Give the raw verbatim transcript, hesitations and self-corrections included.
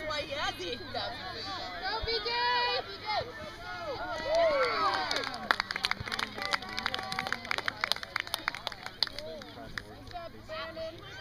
Olha, Zita. Go, B J! What's up, Brandon?